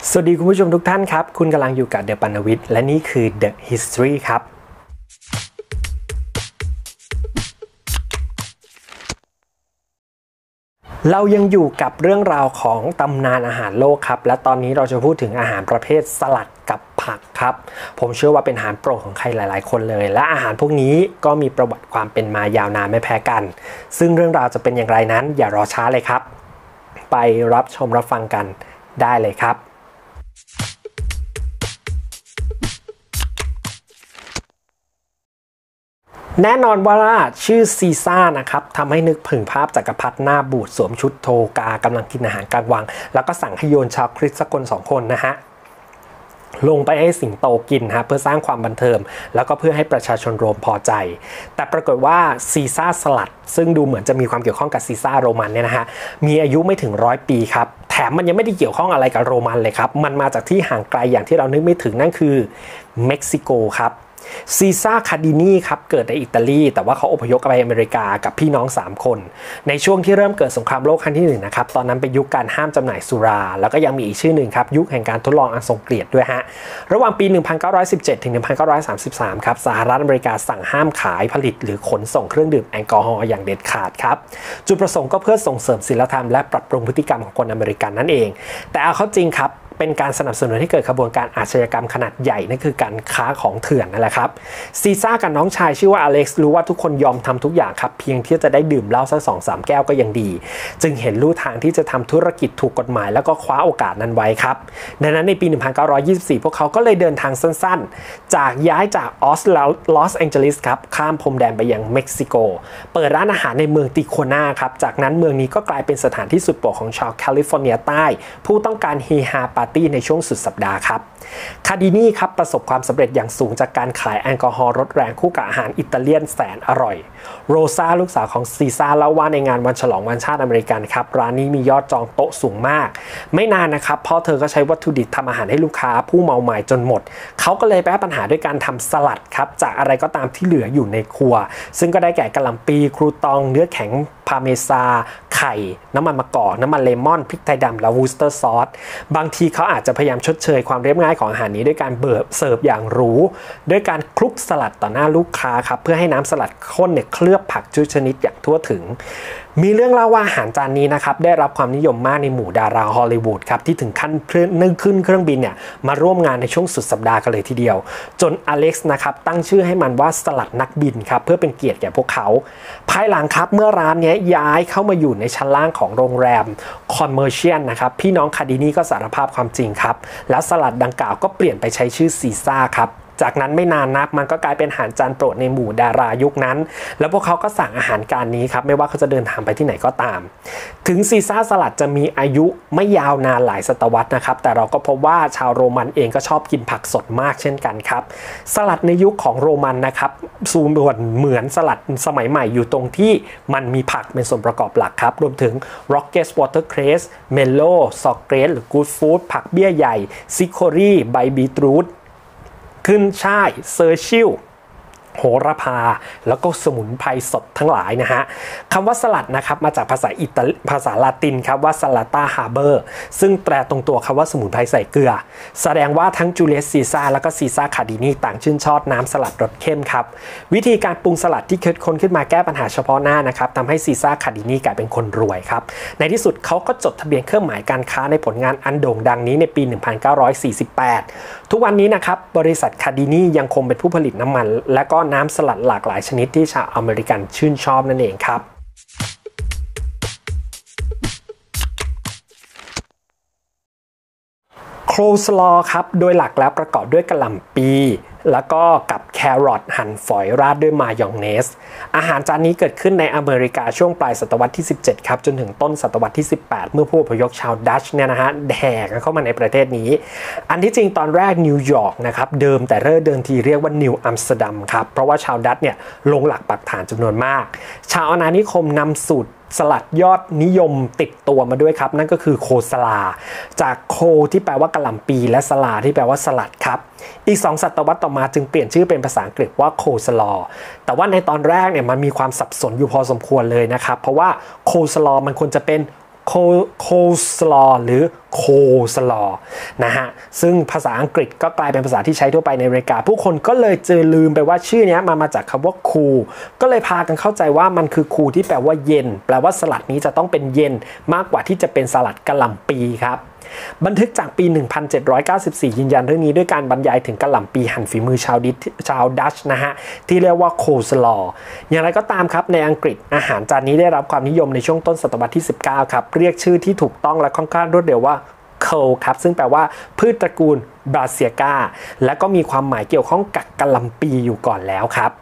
สวัสดีคุณผู้ชมทุกท่านครับคุณกำลังอยู่กับเดอะปานวิทย์และนี่คือ The History ครับเรายังอยู่กับเรื่องราวของตำนานอาหารโลกครับและตอนนี้เราจะพูดถึงอาหารประเภทสลัดกับผักครับผมเชื่อว่าเป็นอาหารโปรดของใครหลายๆคนเลยและอาหารพวกนี้ก็มีประวัติความเป็นมายาวนานไม่แพ้กันซึ่งเรื่องราวจะเป็นอย่างไรนั้นอย่ารอช้าเลยครับไปรับชมรับฟังกันได้เลยครับแน่นอนว่าชื่อซีซ่านะครับทำให้นึกถึงภาพจักรพรรดิหน้าบูดสวมชุดโทกากำลังกินอาหารกลางวังแล้วก็สั่งให้โยนชาวคริสต์สักคน2 คนนะฮะลงไปให้สิงโตกินฮะเพื่อสร้างความบันเทิงแล้วก็เพื่อให้ประชาชนโรมพอใจแต่ปรากฏว่าซีซ่าสลัดซึ่งดูเหมือนจะมีความเกี่ยวข้องกับซีซ่าโรมันเนี่ยนะฮะมีอายุไม่ถึง100 ปีครับแถมมันยังไม่ได้เกี่ยวข้องอะไรกับโรมันเลยครับมันมาจากที่ห่างไกลอย่างที่เรานึกไม่ถึงนั่นคือเม็กซิโกครับซีซ่าคาดินีครับเกิดในอิตาลีแต่ว่าเขาอพยพไปอเมริกากับพี่น้อง3 คนในช่วงที่เริ่มเกิดสงครามโลกครั้งที่1นะครับตอนนั้นเป็นยุคการห้ามจำหน่ายสุราแล้วก็ยังมีอีกชื่อหนึ่งครับยุคแห่งการทดลองอันทรงเกียรติด้วยฮะระหว่างปี 1917 ถึง 1933 ครับสหรัฐอเมริกาสั่งห้ามขายผลิตหรือขนส่งเครื่องดื่มแอลกอฮอล์อย่างเด็ดขาดครับจุดประสงค์ก็เพื่อส่งเสริมศีลธรรมและปรับปรุงพฤติกรรมของคนอเมริกันนั่นเองแต่เอาเข้าจริงครับเป็นการสนับสนุนให้เกิดขบวนการอาชญากรรมขนาดใหญ่นั่นคือการค้าของเถื่อนนั่นแหละครับซีซ่ากับน้องชายชื่อว่าอเล็กซ์รู้ว่าทุกคนยอมทำทุกอย่างครับเพียงที่จะได้ดื่มเหล้าสัก2-3 แก้วก็ยังดีจึงเห็นลู่ทางที่จะทำธุรกิจถูกกฎหมายแล้วก็คว้าโอกาสนั้นไว้ครับดังนั้นในปี 1924 พวกเขาก็เลยเดินทางสั้นๆย้ายจากลอสแองเจลิสครับข้ามพรมแดนไปยังเม็กซิโกเปิดร้านอาหารในเมืองติโคนาครับจากนั้นเมืองนี้ก็กลายเป็นสถานที่สุดโปรดของชาวแคลิฟอร์เนียใต้ผู้ต้องการเฮฮาปาร์ตี้ในช่วงสุดสัปดาห์ครับคาดินีครับประสบความสำเร็จอย่างสูงจากการขายแอลกอฮอล์รสแรงคู่กับอาหารอิตาเลียนแสนอร่อยโรซาลูกสาวของซีซ่าเล่าว่าในงานวันฉลองวันชาติอเมริกันครับร้านนี้มียอดจองโต๊ะสูงมากไม่นานนะครับเพราะเธอก็ใช้วัตถุดิบทำอาหารให้ลูกค้าผู้เมาหมายจนหมดเขาก็เลยแก้ปัญหาด้วยการทำสลัดครับจากอะไรก็ตามที่เหลืออยู่ในครัวซึ่งก็ได้แก่กะหล่ำปีครูตองเนื้อแข็งพาเมซาไข่น้ำมันมะกอกน้ำมันเลมอนพริกไทยดำและวูสเตอร์ซอสบางทีเขาอาจจะพยายามชดเชยความเรียบง่ายของอาหารนี้ด้วยการเสิร์ฟอย่างหรูด้วยการคลุกสลัดต่อหน้าลูกค้าครับเพื่อให้น้ำสลัดข้นเนี่ยเคลือบผักทุกชนิดอย่างทั่วถึงมีเรื่องเล่าว่าอาหารจานนี้นะครับได้รับความนิยมมากในหมู่ดาราฮอลลีวูดครับที่ถึงขั้นขึ้นเครื่องบินเนี่ยมาร่วมงานในช่วงสุดสัปดาห์กันเลยทีเดียวจนอเล็กซ์นะครับตั้งชื่อให้มันว่าสลัดนักบินครับเพื่อเป็นเกียรติแก่พวกเขาภายหลังครับเมื่อร้านนี้ย้ายเข้ามาอยู่ในชั้นล่างของโรงแรมคอมเมอร์เชียลนะครับพี่น้องคาดินีก็สารภาพความจริงครับแล้วสลัดดังกล่าวก็เปลี่ยนไปใช้ชื่อซีซ่าครับจากนั้นไม่นานนักมันก็กลายเป็นอาหารจานโปรดในหมู่ดารายุคนั้นแล้วพวกเขาก็สั่งอาหารจานนี้ครับไม่ว่าเขาจะเดินทางไปที่ไหนก็ตามถึงซีซ่าสลัดจะมีอายุไม่ยาวนานหลายศตวรรษนะครับแต่เราก็พบว่าชาวโรมันเองก็ชอบกินผักสดมากเช่นกันครับสลัดในยุคของโรมันนะครับส่วนเหมือนสลัดสมัยใหม่อยู่ตรงที่มันมีผักเป็นส่วนประกอบหลักครับรวมถึง Rocket Watercress Mello Sawgrass หรือ Good Food ผักเบี้ยใหญ่ซิโครีใบบีทรูทขึ้นช่ายเซอร์ชิลโหระพาแล้วก็สมุนไพรสดทั้งหลายนะฮะคำว่าสลัดนะครับมาจากภาษาลาตินครับว่าสลัตตาฮาร์เบอร์ซึ่งแปลตรงตัวคำว่าสมุนไพรใส่เกลือแสดงว่าทั้งจูเลียสซีซ่าแล้วก็ซีซ่าคาดินีต่างชื่นชอบน้ำสลัดรสเข้มครับวิธีการปรุงสลัดที่คิดค้นขึ้นมาแก้ปัญหาเฉพาะหน้านะครับทำให้ซีซ่าคาดินีกลายเป็นคนรวยครับในที่สุดเขาก็จดทะเบียนเครื่องหมายการค้าในผลงานอันโด่งดังนี้ในปี 1948 ทุกวันนี้นะครับบริษัทคาดินียังคงเป็นผู้ผลิตน้ำมันและก็น้ำสลัดหลากหลายชนิดที่ชาวอเมริกันชื่นชอบนั่นเองครับโคลสลอครับโดยหลักแล้วประกอบด้วยกะหล่ำปีแล้วก็กับแครอทหั่นฝอยราดด้วยมายองเนสอาหารจานนี้เกิดขึ้นในอเมริกาช่วงปลายศตวรรษที่17ครับจนถึงต้นศตวรรษที่18เมื่อผู้อพยพชาวดัตช์เนี่ยนะฮะแห่เข้ามาในประเทศนี้อันที่จริงตอนแรกนิวยอร์กนะครับเดิมทีเรียกว่านิวอัมสเตอร์ดัมครับเพราะว่าชาวดัตช์เนี่ยลงหลักปักฐานจำนวนมากชาวอาณานิคมนำสูตรสลัดยอดนิยมติดตัวมาด้วยครับนั่นก็คือโคสลาจากโคที่แปลว่ากะหล่ำปีและสลาที่แปลว่าสลัดครับอีก2 ศตวรรษต่อมาจึงเปลี่ยนชื่อเป็นภาษาอังกฤษว่าโคสลอแต่ว่าในตอนแรกเนี่ยมันมีความสับสนอยู่พอสมควรเลยนะครับเพราะว่าโคสลอมันควรจะเป็นโคสลอหรือโคสลอนะฮะซึ่งภาษาอังกฤษก็กลายเป็นภาษาที่ใช้ทั่วไปในอเมริกาผู้คนก็เลยลืมไปว่าชื่อนี้มาจากคำว่าคูก็เลยพากันเข้าใจว่ามันคือคูที่แปลว่าเย็นแปลว่าสลัดนี้จะต้องเป็นเย็นมากกว่าที่จะเป็นสลัดกะหล่ำปีครับบันทึกจากปี 1794 ยืนยันเรื่องนี้ด้วยการบรรยายถึงกะหล่ำปีหั่นฝีมือชาวดัชนะฮะที่เรียกว่าโคสลออย่างไรก็ตามครับในอังกฤษอาหารจานนี้ได้รับความนิยมในช่วงต้นศตวรรษที่ 19 ครับเรียกชื่อที่ถูกต้องและค่อนข้างรวดเร็วว่าโคครับซึ่งแปลว่าพืชตระกูลบราเซียกาและก็มีความหมายเกี่ยวข้องกับกะหล่ำปีอยู่ก่อนแล้วครับ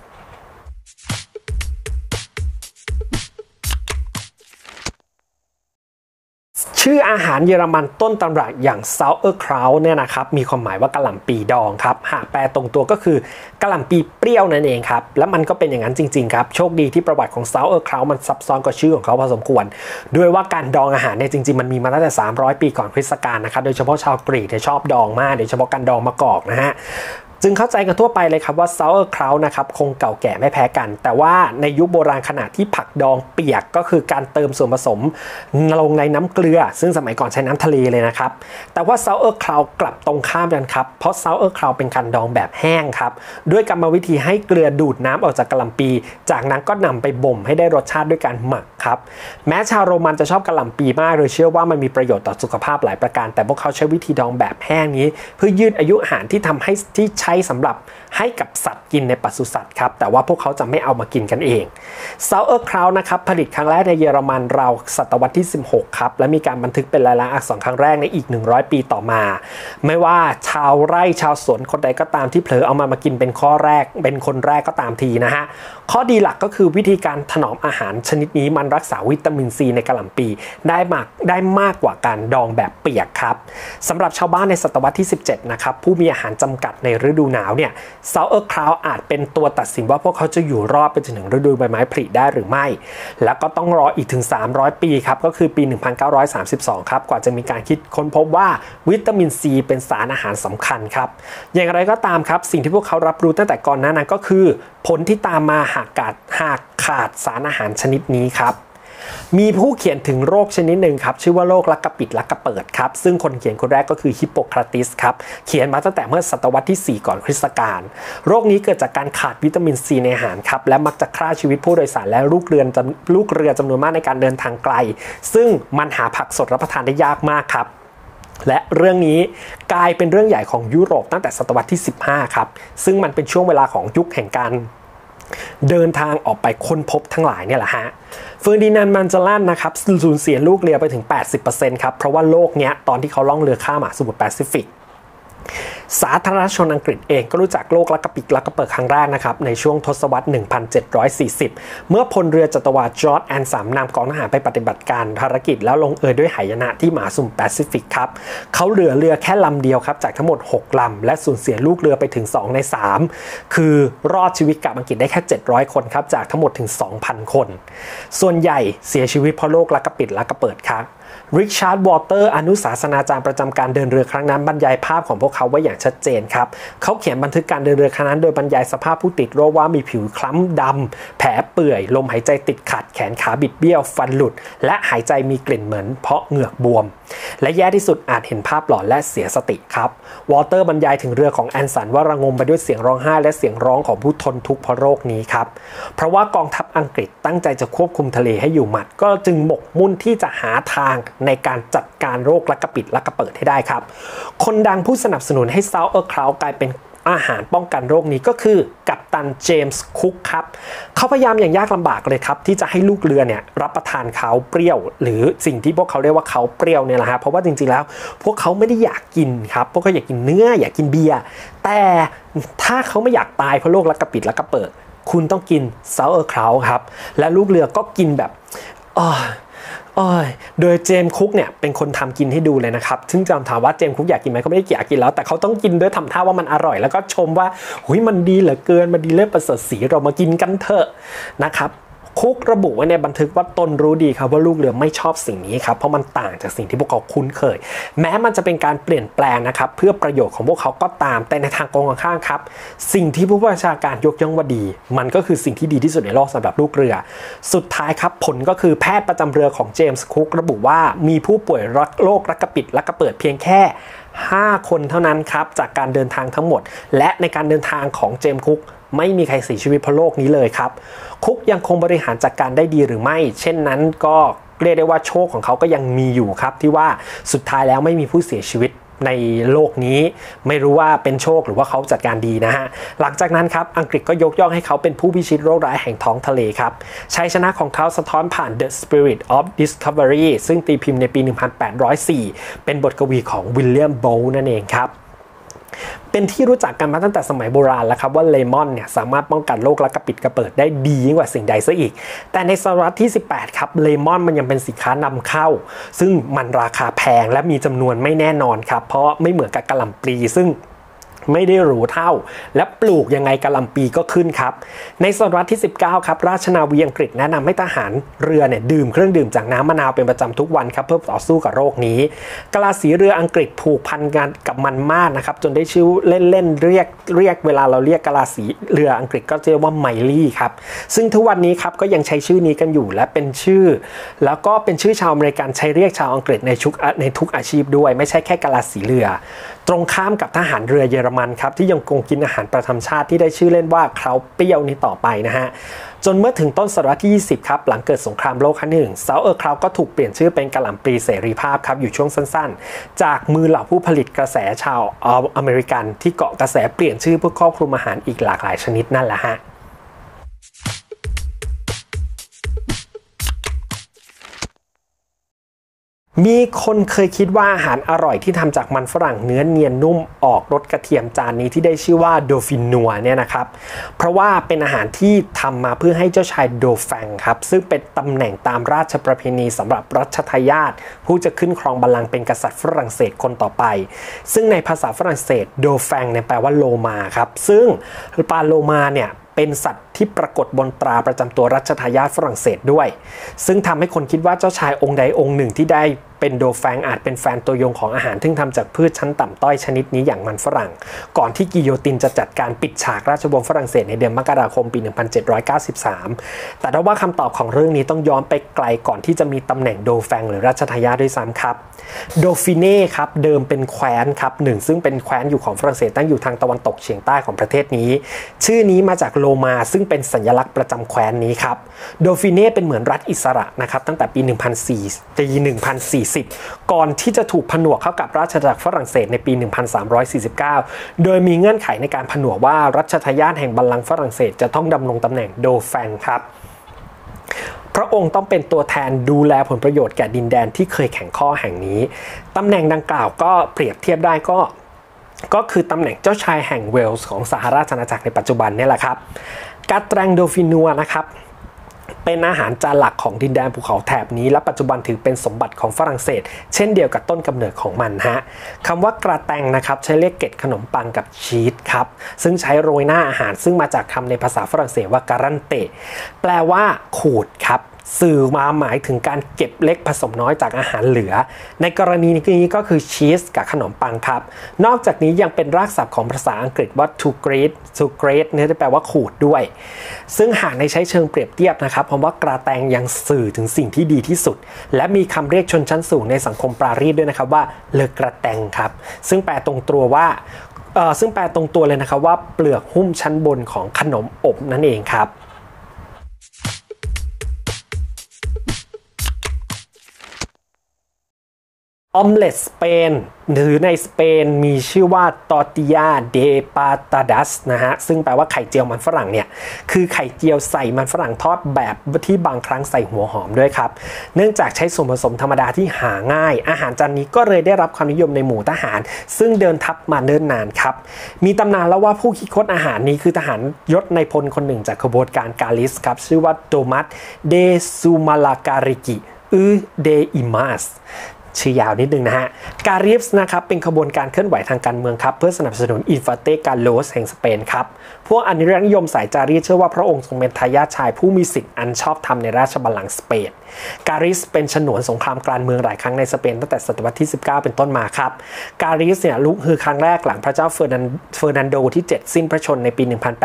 ชื่ออาหารเยอรมันต้นตำรับอย่าง Sauerkraut เนี่ยนะครับมีความหมายว่ากะหล่ำปีดองครับหากแปลตรงตัวก็คือกะหล่ำปีเปรี้ยวนั่นเองครับและมันก็เป็นอย่างนั้นจริงๆครับโชคดีที่ประวัติของ Sauerkraut มันซับซ้อนกว่าชื่อของเขาพอสมควรด้วยว่าการดองอาหารเนี่ยจริงๆมันมีมาตั้งแต่300 ปีก่อนคริสตกาลนะครับโดยเฉพาะชาวกรีกเนี่ยชอบดองมากโดยเฉพาะการดองมะกอกนะฮะจึงเข้าใจกันทั่วไปเลยครับว่า Sauerkraut นะครับคงเก่าแก่ไม่แพ้กันแต่ว่าในยุคโบราณขณะที่ผักดองเปียกก็คือการเติมส่วนผสมลงในน้ำเกลือซึ่งสมัยก่อนใช้น้ำทะเลเลยนะครับแต่ว่า Sauerkraut กลับตรงข้ามกันครับเพราะ Sauerkraut เป็นการดองแบบแห้งครับด้วยกรรมวิธีให้เกลือดูดน้ำออกจากกะหล่ำปีจากนั้นก็นำไปบ่มให้ได้รสชาติด้วยการหมักครับแม้ชาวโรมันจะชอบกะหล่ำปีมากโดยเชื่อว่ามันมีประโยชน์ต่อสุขภาพหลายประการแต่พวกเขาใช้วิธีดองแบบแห้งนี้เพื่อยืดอายุอาหารที่ใช้สำหรับให้กับสัตว์กินในปศุสัตว์ครับแต่ว่าพวกเขาจะไม่เอามากินกันเอง Sauerkraut นะครับผลิตครั้งแรกในเยอรมันราวศตวรรษที่ 16 ครับและมีการบันทึกเป็นลายลักษณ์อักษรครั้งแรกในอีก100 ปีต่อมาไม่ว่าชาวไร่ชาวสวนคนใดก็ตามที่เผลอเอามากินเป็นคนแรกก็ตามทีนะฮะข้อดีหลักก็คือวิธีการถนอมอาหารชนิดนี้มันรักษาวิตามินซีในกะหล่ำปีได้มากกว่าการดองแบบเปียกครับสำหรับชาวบ้านในศตวรรษที่ 17 นะครับผู้มีอาหารจำกัดในฤดูหนาวเนี่ยSauerkraut อาจเป็นตัวตัดสินว่าพวกเขาจะอยู่รอดไปจนถึงฤดูใบไม้ผลิได้หรือไม่แล้วก็ต้องรออีกถึง300 ปีครับก็คือปี 1932 ครับกว่าจะมีการคิดค้นพบว่าวิตามินซีเป็นสารอาหารสำคัญครับอย่างไรก็ตามครับสิ่งที่พวกเขารับรู้ตั้งแต่ก่อนหน้านั้นก็คือผลที่ตามมาหากขาดสารอาหารชนิดนี้ครับมีผู้เขียนถึงโรคชนิดหนึ่งครับชื่อว่าโรคลักกะปิดลักกะเปิดครับซึ่งคนเขียนคนแรกก็คือฮิปโปคราติสครับเขียนมาตั้งแต่เมื่อศตวรรษที่ 4 ก่อนคริสตกาลโรคนี้เกิดจากการขาดวิตามินซีในอาหารครับและมักจะฆ่าชีวิตผู้โดยสารและลูกเรือจำนวนมากในการเดินทางไกลซึ่งมันหาผักสดรับประทานได้ยากมากครับและเรื่องนี้กลายเป็นเรื่องใหญ่ของยุโรปตั้งแต่ศตวรรษที่ 15 ครับซึ่งมันเป็นช่วงเวลาของยุคแห่งการเดินทางออกไปค้นพบทั้งหลายเนี่ยแหละฮะเฟอร์ดินานด์ มันเจลันนะครับสูญเสียลูกเรือไปถึง 80% ครับเพราะว่าโลกเนี้ยตอนที่เขาล่องเรือข้ามมหาสมุทรแปซิฟิกสาธารณชนอังกฤษเองก็รู้จักโรคลักกะปิดลักกะเปิดครั้งแรกนะครับในช่วงทศวรรษ 1740 เมื่อพลเรือจัตวาจอร์จแอนสัมนำกองทหารไปปฏิบัติการภารกิจแล้วลงเอยด้วยหายนะที่มหาสมุทรแปซิฟิกครับเขาเหลือเรือแค่ลำเดียวครับจากทั้งหมด6ลำและสูญเสียลูกเรือไปถึง2 ใน 3คือรอดชีวิตกลับอังกฤษได้แค่700 คนครับจากทั้งหมดถึง 2,000 คนส่วนใหญ่เสียชีวิตเพราะโรคลักกะปิดลักกะเปิดครับริชาร์ด วอเตอร์อนุศาสนาจารย์ประจำการเดินเรือครั้งนั้นบรรยายภาพของพวกเขาไว้อย่างชัดเจนครับเขาเขียนบันทึกการเดินเรือครั้งนั้นโดยบรรยายสภาพผู้ติดโรคว่ามีผิวคล้ำดำแผลเปื่อยลมหายใจติดขัดแขนขาบิดเบี้ยวฟันหลุดและหายใจมีกลิ่นเหม็นเพราะเหงือกบวมและแย่ที่สุดอาจเห็นภาพหลอนและเสียสติครับวอเตอร์บรรยายถึงเรือของแอนสันว่าระงมไปด้วยเสียงร้องไห้และเสียงร้องของผู้ทนทุกข์เพราะโรคนี้ครับเพราะว่ากองทัพอังกฤษตั้งใจจะควบคุมทะเลให้อยู่หมัดก็จึงหมกมุ่นที่จะหาทางในการจัดการโรคลักกะปิดลักกะเปิดให้ได้ครับคนดังผู้สนับสนุนให้Sauerkrautกลายเป็นอาหารป้องกันโรคนี้ก็คือกัปตันเจมส์คุกครับเขาพยายามอย่างยากลำบากเลยครับที่จะให้ลูกเรือเนี่ยรับประทานเขาเปรี้ยวหรือสิ่งที่พวกเขาเรียกว่าเขาเปรี้ยวเนี่ยแหละฮะเพราะว่าจริงๆแล้วพวกเขาไม่ได้อยากกินครับพวกเขาอยากกินเนื้ออยากกินเบียร์แต่ถ้าเขาไม่อยากตายเพราะโรคลักกะปิดลักกะเปิดคุณต้องกินSauerkrautครับและลูกเรือก็กินแบบโดยเจมส์คุกเนี่ยเป็นคนทำกินให้ดูเลยนะครับซึ่งจำถามว่าเจมส์คุกอยากกินไหมเขาไม่ได้อยากกินแล้วแต่เขาต้องกินด้วยทำท่าว่ามันอร่อยแล้วก็ชมว่าหุยมันดีเหลือเกินมันดีเลิศประเสริฐศรีเรามากินกันเถอะนะครับคุกระบุไว้ในบันทึกว่าตนรู้ดีครับว่าลูกเรือไม่ชอบสิ่งนี้ครับเพราะมันต่างจากสิ่งที่พวกเขาคุ้นเคยแม้มันจะเป็นการเปลี่ยนแปลงนะครับเพื่อประโยชน์ของพวกเขาก็ตามแต่ในทางตรงกันข้ามครับสิ่งที่ผู้บัญชาการยกย่องว่าดีมันก็คือสิ่งที่ดีที่สุดในโลกสำหรับลูกเรือสุดท้ายครับผลก็คือแพทย์ประจำเรือของเจมส์คุกระบุว่ามีผู้ป่วยโรครักกระปิดรักกระเปิดเพียงแค่5 คนเท่านั้นครับจากการเดินทางทั้งหมดและในการเดินทางของเจมส์คุกไม่มีใครเสียชีวิตเพราะโรคนี้เลยครับคุกยังคงบริหารจัดการได้ดีหรือไม่เช่นนั้นก็เรียกได้ว่าโชคของเขาก็ยังมีอยู่ครับที่ว่าสุดท้ายแล้วไม่มีผู้เสียชีวิตในโลกนี้ไม่รู้ว่าเป็นโชคหรือว่าเขาจัดการดีนะฮะหลังจากนั้นครับอังกฤษก็ยกย่องให้เขาเป็นผู้พิชิตโรคร้ายแห่งท้องทะเลครับชัยชนะของเขาสะท้อนผ่าน The Spirit of Discovery ซึ่งตีพิมพ์ในปี 1804 เป็นบทกวีของวิลเลียมโบว์นั่นเองครับเป็นที่รู้จักกันมาตั้งแต่สมัยโบราณแล้วครับว่าเลมอนเนี่ยสามารถป้องกันโรครักกระปิดกระเปิดได้ดียิ่งกว่าสิ่งใดซะอีกแต่ในศตวรรษที่ 18 ครับเลมอนมันยังเป็นสินค้านำเข้าซึ่งมันราคาแพงและมีจำนวนไม่แน่นอนครับเพราะไม่เหมือนกับกะหล่ำปลีซึ่งไม่ได้หรูเท่าและปลูกยังไงกะหล่ำปีก็ขึ้นครับในศตวรรษที่ 19 ครับราชนาวีอังกฤษแนะนำให้ทหารเรือเนี่ยดื่มเครื่องดื่มจากน้ำมะนาวเป็นประจำทุกวันครับเพื่อต่อสู้กับโรคนี้กะลาสีเรืออังกฤษผูกพันกันกับมันมากนะครับจนได้ชื่อเล่นเรียกเวลาเราเรียกกะลาสีเรืออังกฤษก็เรียกว่าไมลี่ครับซึ่งทุกวันนี้ครับก็ยังใช้ชื่อนี้กันอยู่และเป็นชื่อแล้วก็เป็นชื่อชาวอเมริกันใช้เรียกชาวอังกฤษในทุกอาชีพด้วยไม่ใช่แค่กะลาสีเรือตรงข้ามกับทหารเรือเยอรมันครับที่ยังคงกินอาหารประจำชาติที่ได้ชื่อเล่นว่าเคราเปรี้ยวนี้ต่อไปนะฮะจนเมื่อถึงต้นศตวรรษที่ 20 ครับหลังเกิดสงครามโลกครั้งที่ 1เซาเออร์เคราก็ถูกเปลี่ยนชื่อเป็นกะหล่ำปลีเสรีภาพครับอยู่ช่วงสั้นๆจากมือเหล่าผู้ผลิตกระแสชาวอเมริกันที่เกาะกระแสเปลี่ยนชื่อเพื่อครอบคลุมอาหารอีกหลากหลายชนิดนั่นแหละฮะมีคนเคยคิดว่าอาหารอร่อยที่ทำจากมันฝรั่งเนื้อเนียนนุ่มออกรสกระเทียมจานนี้ที่ได้ชื่อว่าโดฟินัวเนี่ยนะครับเพราะว่าเป็นอาหารที่ทำมาเพื่อให้เจ้าชายโดแฟงครับซึ่งเป็นตำแหน่งตามราชประเพณีสำหรับรัชทายาทผู้จะขึ้นครองบัลลังก์เป็นกษัตริย์ฝรั่งเศสคนต่อไปซึ่งในภาษาฝรั่งเศสโดแฟงเนี่ยแปลว่าโลมาครับซึ่งปลาโลมาเนี่ยเป็นสัตว์ที่ปรากฏบนตราประจำตัวรัชทายาทฝรั่งเศสด้วยซึ่งทำให้คนคิดว่าเจ้าชายองค์ใดองค์หนึ่งที่ได้เป็นโดแฟงอาจเป็นแฟนตัวยงของอาหารที่ทำจากพืชชั้นต่ำต้อยชนิดนี้อย่างมันฝรั่งก่อนที่กิโยตินจะจัดการปิดฉากราชวงศ์ฝรั่งเศสในเดือนมกราคมปี 1793 แต่ถ้าว่าคำตอบของเรื่องนี้ต้องย้อนไปไกลก่อนที่จะมีตำแหน่งโดแฟงหรือรัชทายาทด้วยซ้ำครับโดฟิเน่ครับเดิมเป็นแคว้นครับหนึ่งซึ่งเป็นแคว้นอยู่ของฝรั่งเศสตั้งอยู่ทางตะวันตกเฉียงใต้ของประเทศนี้ชื่อนี้มาจากโลมาซึ่งเป็นสัญลักษณ์ประจำแคว้นนี้ครับโดฟิเน่เป็นเหมือนรัฐอิสระนะครับตั้งแต่ปี 1040 ก่อนที่จะถูกผนวกเข้ากับราชอาณาจักรฝรั่งเศสในปี 1349 โดยมีเงื่อนไขในการผนวกว่ารัชทายาทแห่งบัลลังก์ฝรั่งเศสจะต้องดำรงตำแหน่งโดแฟงครับพระองค์ต้องเป็นตัวแทนดูแลผลประโยชน์แก่ดินแดนที่เคยแข่งข้อแห่งนี้ตำแหน่งดังกล่าวก็เปรียบเทียบได้ก็คือตำแหน่งเจ้าชายแห่งเวลส์ของสหราชอาณาจักรในปัจจุบันนี่แหละครับกาแตรงโดฟินัวนะครับเป็นอาหารจานหลักของดินแดนภูเขาแถบนี้และปัจจุบันถือเป็นสมบัติของฝรั่งเศสเช่นเดียวกับต้นกำเนิดของมันฮะคำว่ากระแตงนะครับใช้เรียกเกล็ดขนมปังกับชีสครับซึ่งใช้โรยหน้าอาหารซึ่งมาจากคำในภาษาฝรั่งเศสว่าการันเตแปลว่าขูดครับสื่อมาหมายถึงการเก็บเล็กผสมน้อยจากอาหารเหลือในกรณีนี้ก็คือชีสกับขนมปังครับนอกจากนี้ยังเป็นรากศัพท์ของภาษาอังกฤษว่า to grate เนี่ยจะแปลว่าขูดด้วยซึ่งหากในใช้เชิงเปรียบเทียบนะครับคำว่ากระแตงยังสื่อถึงสิ่งที่ดีที่สุดและมีคำเรียกชนชั้นสูงในสังคมปารีสด้วยนะครับว่าเลอกระแตงครับซึ่งแปลตรงตัวเลยนะครับว่าเปลือกหุ้มชั้นบนของขนมอบนั่นเองครับออมเล็ตสเปนหรือในสเปนมีชื่อว่าตอร์ติยาเดปาตาดัสนะฮะซึ่งแปลว่าไข่เจียวมันฝรั่งเนี่ยคือไข่เจียวใส่มันฝรั่งทอดแบบที่บางครั้งใส่หัวหอมด้วยครับเนื่องจากใช้ส่วนผสมธรรมดาที่หาง่ายอาหารจานนี้ก็เลยได้รับความนิยมในหมู่ทหารซึ่งเดินทัพมาเนิ่นนานครับมีตำนานแล้วว่าผู้คิดค้นอาหารนี้คือทหารยศในพลคนหนึ่งจากขบวนการกาลิสครับชื่อว่าโตมัสเดซูมาลาการิกิเดอิมาสชื่อยาวนิดนึงนะฮะการิฟส์นะครับเป็นขบวนการเคลื่อนไหวทางการเมืองครับเพื่อสนับสนุนอินฟานเตกาโลสแห่งสเปนครับพวกอนุรักษ์นิยมสายจารีตเชื่อว่าพระองค์ทรงเป็นทายาทชายผู้มีสิทธิ์อันชอบธรรมในราชบัลลังก์สเปนการิสเป็นฉนวนสงครามกลางเมืองหลายครั้งในสเปนตั้งแต่ศตวรรษที่19เป็นต้นมาครับการิสเนี่ยลุกฮือครั้งแรกหลังพระเจ้าเฟอร์นันโดที่7สิ้นพระชนในปี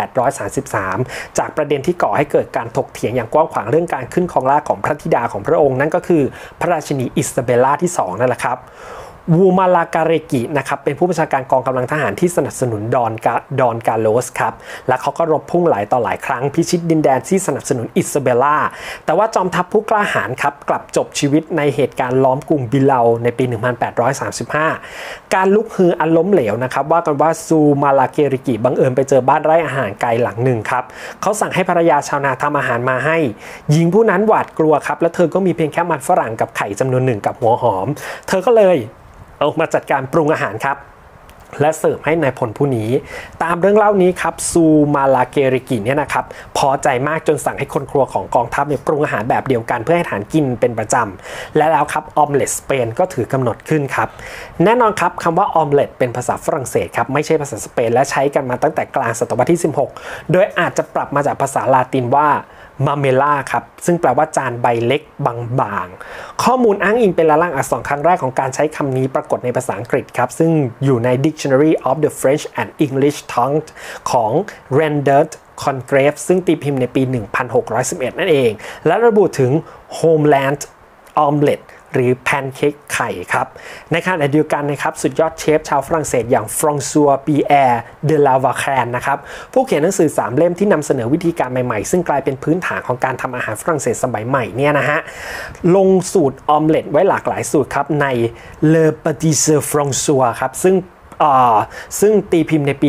1833จากประเด็นที่ก่อให้เกิดการถกเถียงอย่างกว้างขวางเรื่องการขึ้นครองราชย์ของพระธิดาของพระองค์นั่นก็คือพระราชินีอิซาเบลล่าที่2นั่นแหละครับวูมาลาการเกินะครับเป็นผู้บัญชาการกองกำลังทหารที่สนับสนุนดอนกาโลสครับและเขาก็รบพุ่งหลายต่อหลายครั้งพิชิตดินแดนที่สนับสนุนอิซาเบลล่าแต่ว่าจอมทัพผู้กล้าหาญครับกลับจบชีวิตในเหตุการณ์ล้อมกรุงบิเลาในปี 1835 การลุกฮืออันล้มเหลวนะครับว่ากันว่าซูมาลาเกริกิบังเอิญไปเจอบ้านไร่อาหารไกลหลังหนึ่งครับเขาสั่งให้ภรรยาชาวนาทำอาหารมาให้หญิงผู้นั้นหวาดกลัวครับและเธอก็มีเพียงแค่มันฝรั่งกับไข่จำนวนหนึ่งกับหัวหอมเธอก็เลยเอามาจัดการปรุงอาหารครับและเสิร์ฟให้นายพลผู้นี้ตามเรื่องเล่านี้ครับซูมาลาเกริกิเนี่ยนะครับพอใจมากจนสั่งให้คนครัวของกองทัพเนี่ยปรุงอาหารแบบเดียวกันเพื่อให้ทหารกินเป็นประจำและแล้วครับออมเล็ตสเปนก็ถือกำหนดขึ้นครับแน่นอนครับคำว่าออมเล็ตเป็นภาษาฝรั่งเศสครับไม่ใช่ภาษาสเปนและใช้กันมาตั้งแต่กลางศตวรรษที่16โดยอาจจะปรับมาจากภาษาลาตินว่ามาเมล่าครับซึ่งแปลว่าจานใบเล็กบางๆข้อมูลอ้างอิงเป็นลายลักษณ์อักษรครั้งแรกของการใช้คำนี้ปรากฏในภาษาอังกฤษครับซึ่งอยู่ใน Dictionary of the French and English Tongues ของ Randall Congreve ซึ่งตีพิมพ์ในปี 1611 นั่นเองและระบุถึง Homeland Omelette หรือแพนเค้กไข่ครับในขณะเดียวกันนะครับสุดยอดเชฟชาวฝรั่งเศสอย่างฟรองซัวปีแอร์เดลาวาแคนนะครับผู้เขียนหนังสือ3เล่มที่นำเสนอวิธีการใหม่ๆซึ่งกลายเป็นพื้นฐานของการทำอาหารฝรั่งเศสสมัยใหม่เนี่ยนะฮะลงสูตรออมเล็ตไว้หลากหลายสูตรครับใน Le Pâtissier François ครับซึ่งตีพิมพ์ในปี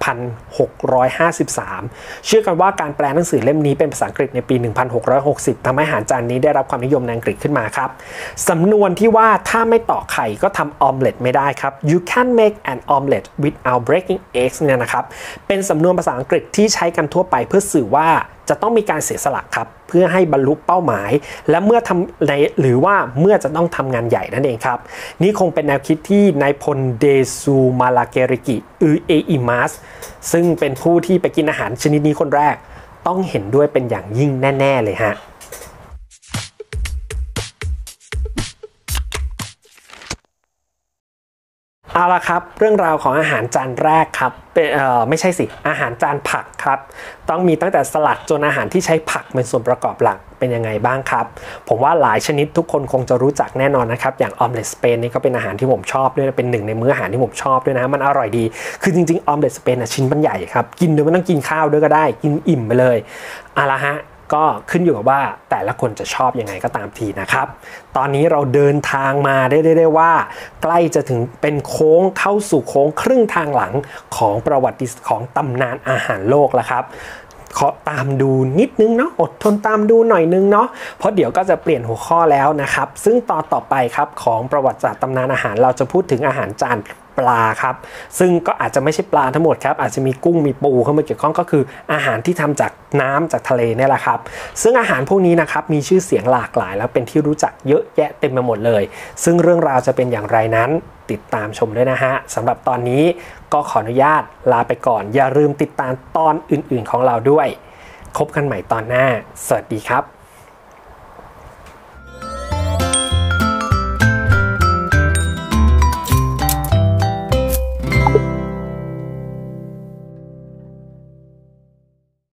1653 เชื่อกันว่าการแปลหนังสือเล่มนี้เป็นภาษาอังกฤษในปี 1660 ทำให้อาหารจานนี้ได้รับความนิยมในอังกฤษขึ้นมาครับสำนวนที่ว่าถ้าไม่ตอกไข่ก็ทำออมเล็ตไม่ได้ครับ You can't make an omelette without breaking eggs เนี่ยนะครับเป็นสำนวนภาษาอังกฤษที่ใช้กันทั่วไปเพื่อสื่อว่าจะต้องมีการเสียสละครับเพื่อให้บรรลุเป้าหมายและเมื่อจะต้องทำงานใหญ่นั่นเองครับนี่คงเป็นแนวคิดที่นายพลเดซูมาลาเกริกิเออิมัสซึ่งเป็นผู้ที่ไปกินอาหารชนิดนี้คนแรกต้องเห็นด้วยเป็นอย่างยิ่งแน่ๆเลยฮะเอาละครับเรื่องราวของอาหารจานแรกครับไม่ใช่สิอาหารจานผักครับต้องมีตั้งแต่สลัดจนอาหารที่ใช้ผักเป็นส่วนประกอบหลักเป็นยังไงบ้างครับผมว่าหลายชนิดทุกคนคงจะรู้จักแน่นอนนะครับอย่างออมเล็ตสเปนนี่ก็เป็นอาหารที่ผมชอบด้วยเป็นหนึ่งในมื้ออาหารที่ผมชอบด้วยนะมันอร่อยดีคือจริงๆออมเล็ตสเปนชิ้นมันใหญ่ครับกินโดยไม่ต้องกินข้าวด้วยก็ได้กินอิ่มไปเลยเอาละฮะก็ขึ้นอยู่กับว่าแต่ละคนจะชอบยังไงก็ตามทีนะครับตอนนี้เราเดินทางมาได้ว่าใกล้จะถึงเป็นโค้งเข้าสู่โค้งครึ่งทางหลังของประวัติของตำนานอาหารโลกแล้วครับขอตามดูนิดนึงเนาะอดทนตามดูหน่อยนึงเนาะเพราะเดี๋ยวก็จะเปลี่ยนหัวข้อแล้วนะครับซึ่งตอนต่อไปครับของประวัติศาสตร์ตำนานอาหารเราจะพูดถึงอาหารจานปลาครับซึ่งก็อาจจะไม่ใช่ปลาทั้งหมดครับอาจจะมีกุ้งมีปูเข้ามาเกี่ยวข้องก็คืออาหารที่ทำจากน้ำจากทะเลนี่แหละครับซึ่งอาหารพวกนี้นะครับมีชื่อเสียงหลากหลายแล้วเป็นที่รู้จักเยอะแยะเต็มไปหมดเลยซึ่งเรื่องราวจะเป็นอย่างไรนั้นติดตามชมด้วยนะฮะสำหรับตอนนี้ก็ขออนุญาตลาไปก่อนอย่าลืมติดตามตอนอื่นๆของเราด้วยพบกันใหม่ตอนหน้าสวัสดีครับ